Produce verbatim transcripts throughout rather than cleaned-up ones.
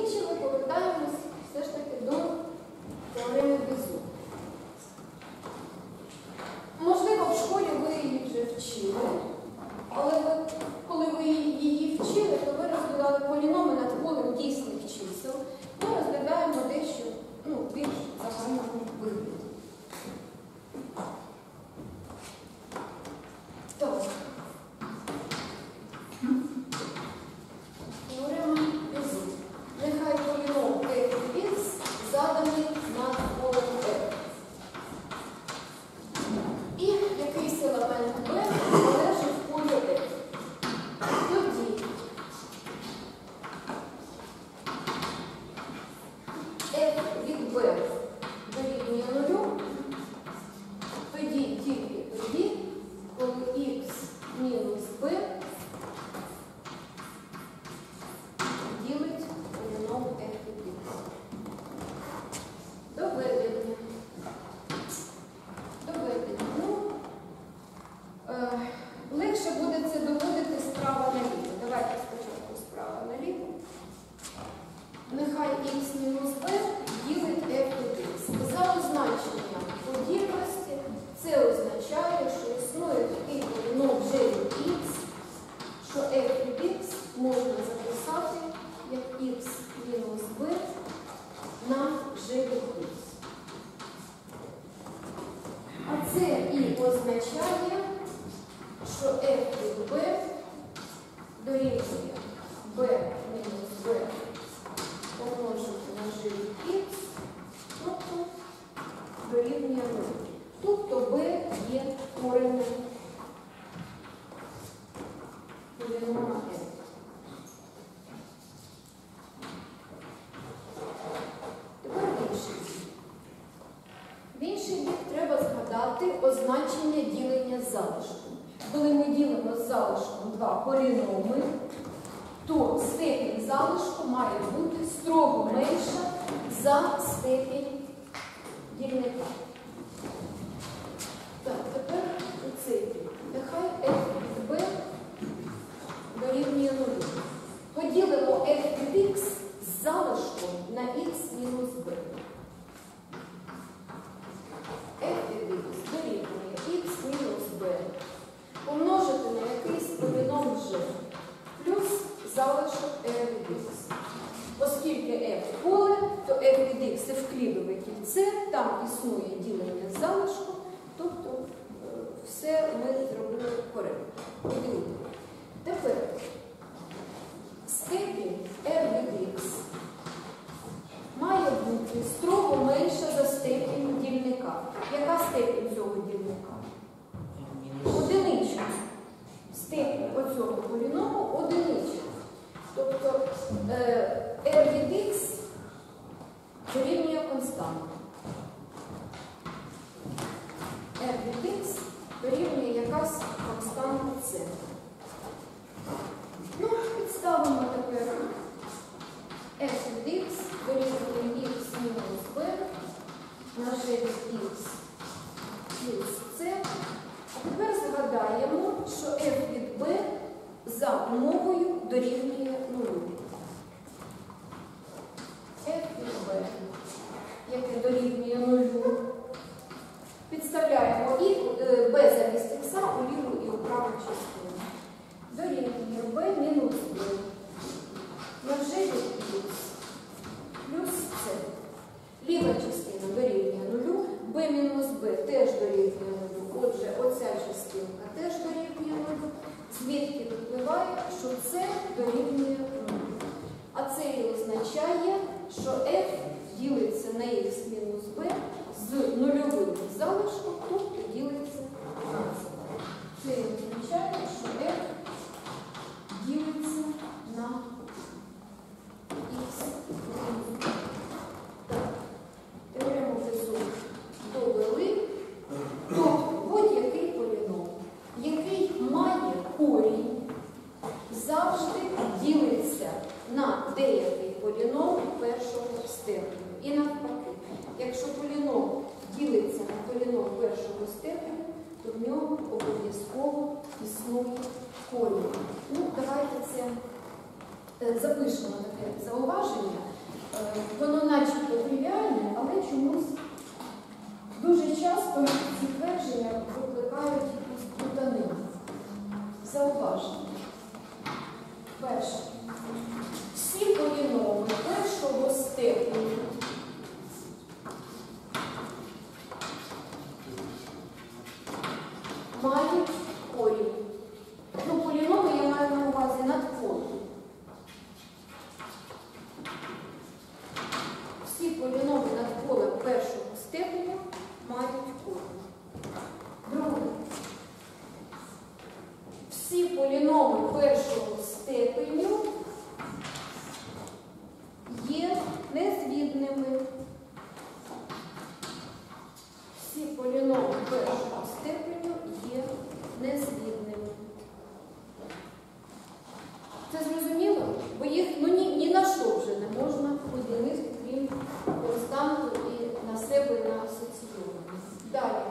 закінчили, повертаємось все ж таки до теореми Безу. Можливо, в школі ви її вже вчили, але ви, коли ви її вчили, то ви розглядали поліноми над полем дійсних чисел. Ми розглядаємо дещо ну, більш загальному вигляді. Так. Теорема Безу. Нехай поліном f від x заданий над полем f. І якийсь елемент b належить в полі f. Тоді f від b дорівнює нулю, тоді тільки тоді, коли x мінус b ділить поліном f від x. Доведення. Доведення. Ну, е, легше буде це доводити справа наліво. Давайте спочатку справа наліво. Нехай x мінус b ділить f від x. За означенням подібності це означає, що існує такий поліном g від x, що f від x можна записати як x мінус b на g від x. А це і означає, що f від b дорівнює b мінус b помножити на g від x, тобто дорівнює нуль. Тобто b є коренем полінома f. Тепер інший бік. В інший бік треба згадати означення ділення з залишком. Коли ми ділимо з залишком два поліноми, то степінь залишку має бути строго менша за степінь дільника. Так, тепер у цей бік. Нехай f від b дорівнює нулю. Поділимо f від x з залишком на x мінус b. f від x дорівнює x мінус b помножити на якийсь поліном g плюс залишок f від x. Оскільки f поле, то f від x це вклідове кільце, там існує ділення з залишком, тобто все ми зробили коректно. Поділили. Тепер степінь f від x має бути строго менша за степінь дільника. Яка степінь цього дільника? Одинична. Степінь оцього поліному одинична. Тобто r від x дорівнює константа. r від x дорівнює якась константа c. Ну, підставимо тепер f від x дорівнює x мінус b на g від x плюс c. А тепер згадаємо, що f від b за умовою дорівнює нулю. f від b, яке дорівнює нулю, підставляємо і b замість x у ліву і у праву частину. Дорівнює b мінус b на g від x плюс c. Ліва частина дорівнює нулю, b мінус b теж дорівнює нулю. Отже, оця частинка теж дорівнює нулю. Звідки випливає, що це дорівнює нулю. А це і означає, що f ділиться на x мінус b з нульовим залишком, тобто ділиться на це. Це і означає, що f ділиться на x мінус b. Так, теорему Безу довели. Тобто будь-який поліном, який має корінь, завжди ділиться на деякий поліном першого степеню. І навпаки, якщо поліном ділиться на поліном першого степеню, то в ньому обов'язково існує корінь. Ну, давайте це запишемо таке зауваження, воно начебто тривіальне, але чомусь дуже часто ці твердження викликають якусь плутанину. Зауваження. Перше. Всі поліноми першого степеню мають корінь. Ну, поліноми я маю на увазі надкорінь. Всі поліноми надколем першого степеня мають корінь. Друге. Всі поліноми першого степеню є незвідними. Всі поліноми першого степеню є незвідними. Це зрозуміло? Бо їх ну, ні, ні на що вже не можна поділити, крім константу і на себе і на асоційовані. Далі.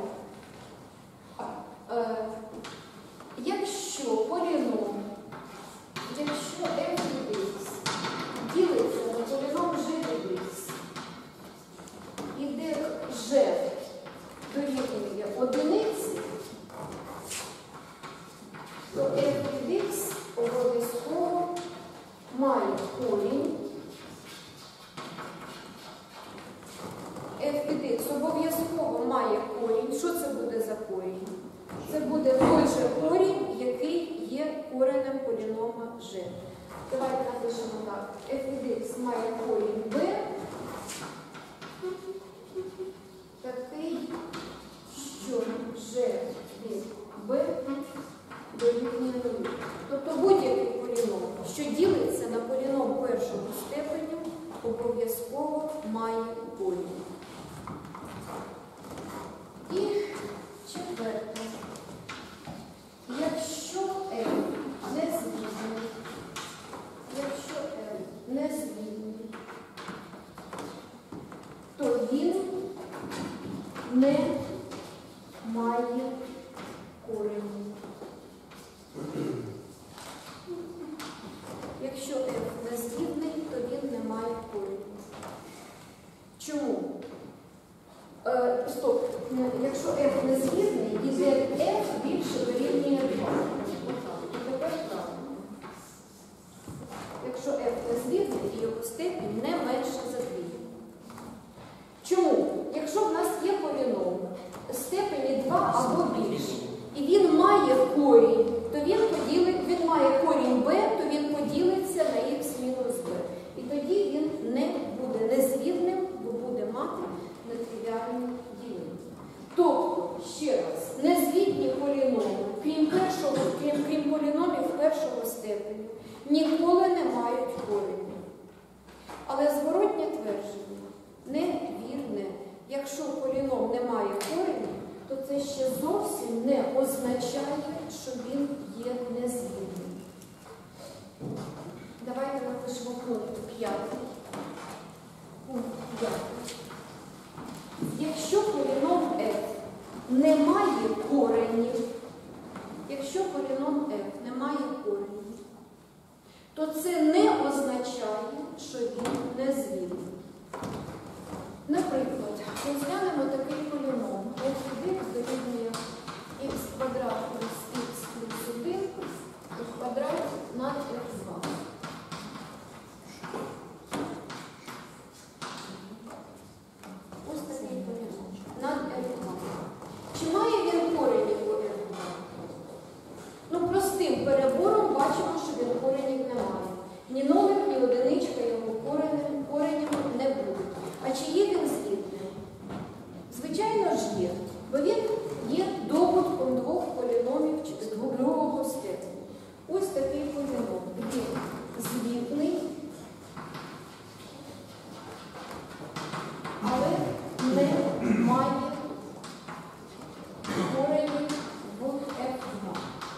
Е, якщо поліном, якщо f від x ділиться на поліном g від x, і де g дорівнює одиниці, то f від x обов'язково має корінь. F від x обов'язково має корінь. Що це буде за корінь? Це буде той же корінь, який є коренем полінома g. Давайте напишемо так. F від x має корінь b, такий, що g від b дорівнює нулю. Тобто будь-який поліном, що ділиться на поліном першого степеню, обов'язково має корінь. І четверте. Якщо n незвідний, якщо n незвідний, то він не має кореню. Якщо f незвідний, то він не має кореню. Чому? Е, стоп. Якщо f незвідний, і де f більше дорівнює два. І тепер правильно. Якщо f незвідний, і його степінь не менше за дві. Чому? Якщо в нас є поліном степені два або більше, і він має корінь, то він поділить, він має корінь b, то він поділиться на х мінус b. І тоді він не буде незвідним, бо буде мати нетривіальне ділення. Тобто, ще раз, незвідні поліноми, крім, першого, крім, крім поліномів першого степеню, ніколи не мають кореню. Але зворотнє твердження невірне. Якщо поліном не має кореню, то це ще зовсім не означає, що він є незвідним. Давайте напишемо пункт п'ятий. Пункт п'ятий. Якщо поліном f не має коренів, якщо поліном f не має коренів, то це не означає, що він незвідний. Наприклад, розглянемо такий поліном. f від x дорівнює х квадрат плюс х плюс один в квадраті над f два. Ось такий поліном над f два. Чи має він корені у f два? Ну, простим перебором бачимо, що він коренів не має. Ні номер, ні одиничка його коренем, коренів не буде. А чи є він звідним? Звичайно ж є, бо він є добутком двох поліномів другого степеня. Ось такий поліном. Він звідний, але не має коренів в f два.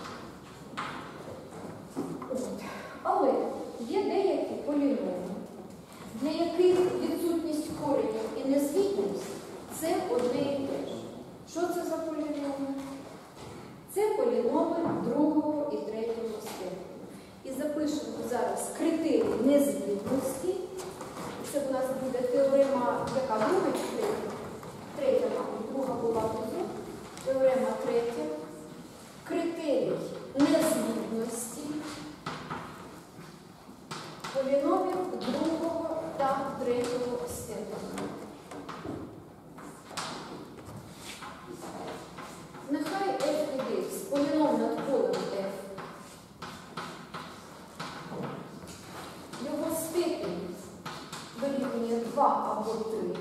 Але є деякі поліноми, для яких відсутність коренів і незвідність – це одне і те ж. Що це за поліноми? Це поліноми другого і третього степеня. І запишемо зараз критерій незмінності. Це у нас буде теорема, яка друга чи третя? Третя, мабуть, друга була внизу. Теорема третя. Критерій незмінності поліномів другого та третього степеня. Нехай f від x поліном над полем f. Його степінь дорівнює два або три.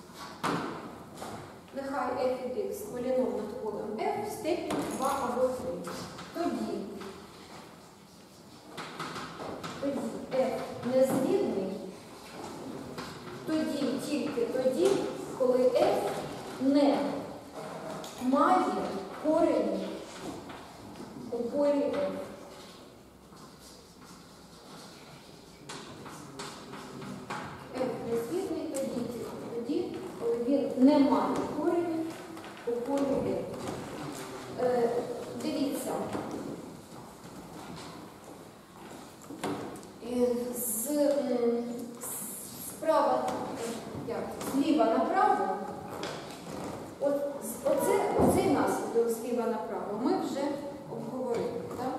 Нехай f від x поліном над полем f степінь два або три. Тоді, тоді f незмінний, тоді, тільки тоді, коли f не має корені у полі f. F незмінний тоді, тільки тоді, коли він не має корені у полі f. Е, дивіться, з, справа, як, зліва направо, от, оце, оцей наслідок зліва направо ми вже обговорили. Так?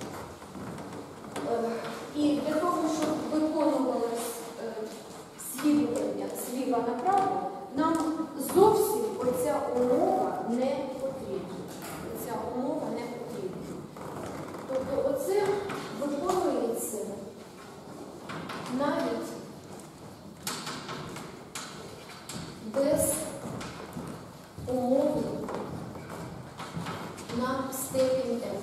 Е, і для того, щоб виконувалось е, слідування зліва направо, нам зовсім оця умова не потрібна. Оця умова не потрібна. Тобто оце виконується навіть без умови на степінь f.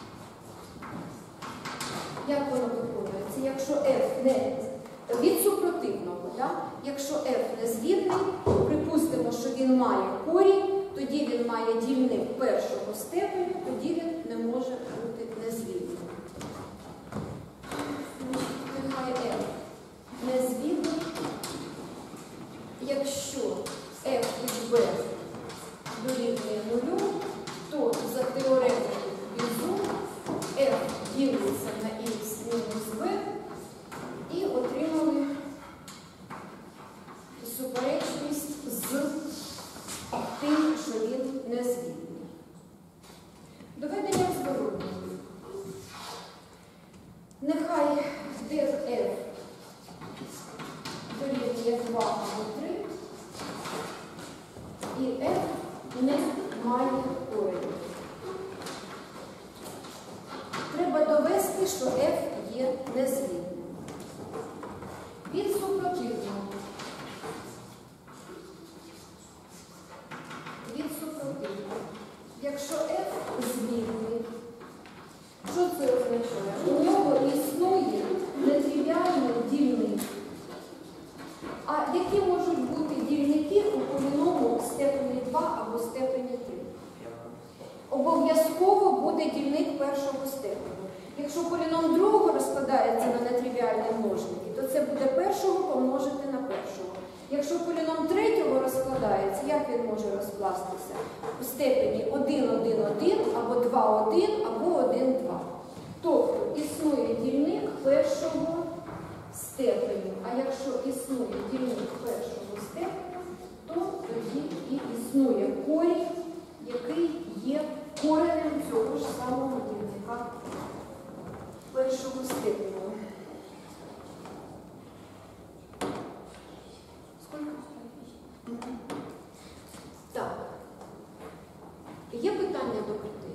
Як воно виконується? Якщо f не від супротивного, да? Якщо f незмінний, припустимо, що він має корінь, тоді він має дільник першого степеню, тоді він не може бути незмінним. Нехай f незмінний, якщо f від b дорівнює нулю, то за теоремою Безу f ділиться на x мінус b і отримали суперечність з тим, що він незмінний. Доведення зворотнього. Нехай деф f дорівнює два або три, і f не має коренів. Треба довести, що f є незмінним. Від супротивного. Від супротивного. Якщо f змінний, що це означає? У нього існує нетривіальний дільник. А які можуть бути дільники у поліному степені два або степені три? Обов'язково буде дільник першого степеню. Якщо поліном другого розкладається на нетривіальні множники, то це буде першого помножити на першого. Якщо поліном третього розкладається, як він може розкластися? У степені один, один, один, або два, один, або один, два. Тобто існує дільник першого степеню. А якщо існує дільник першого степеню, то тоді і існує корінь, який є коренем цього ж самого дільника першого степеню. Скільки? Так. Є питання до критерію?